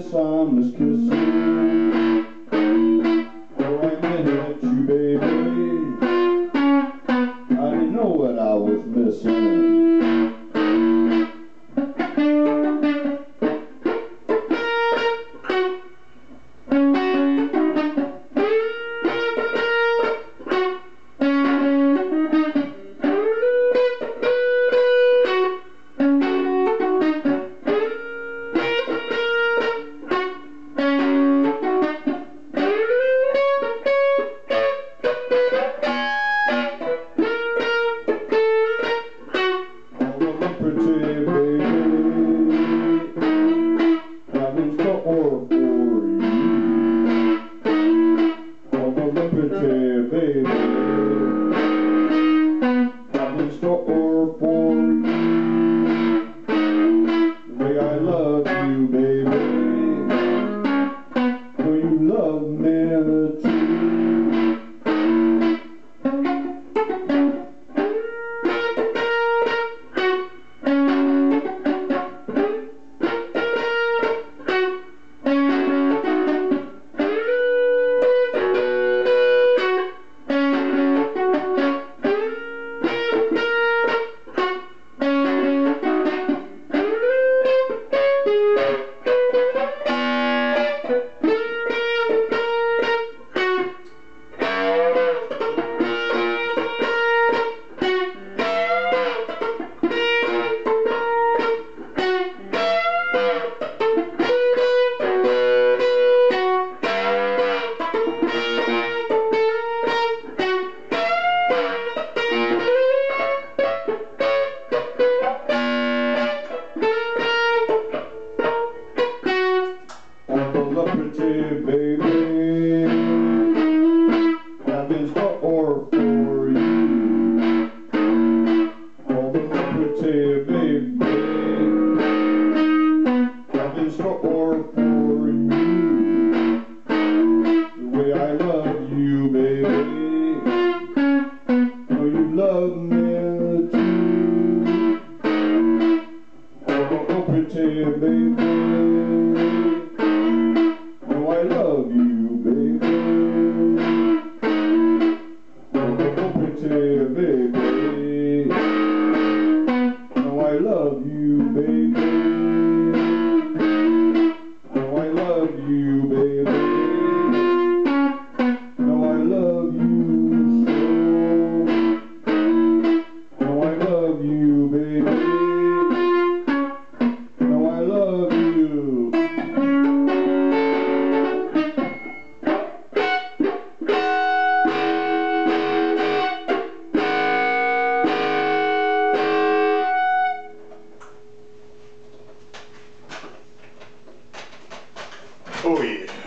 kiss on this kiss. Oh, I met you, baby. I didn't know what I was missing. Pretty baby, I've been store for you. Oh, the pretty baby, I've been store for you. The way I love you, baby, will you love me too? Pretty baby, I've been store for you. Oh, pretty baby, I've been store for you. The way I love you, baby, oh, you love me too. Oh, pretty baby, I love you, baby. Oh, pretty baby. Oh, I love you, baby. Oh, I love you, baby. Oh, I love you so. Oh, I love you, baby. Oh, I love you. Oh yeah.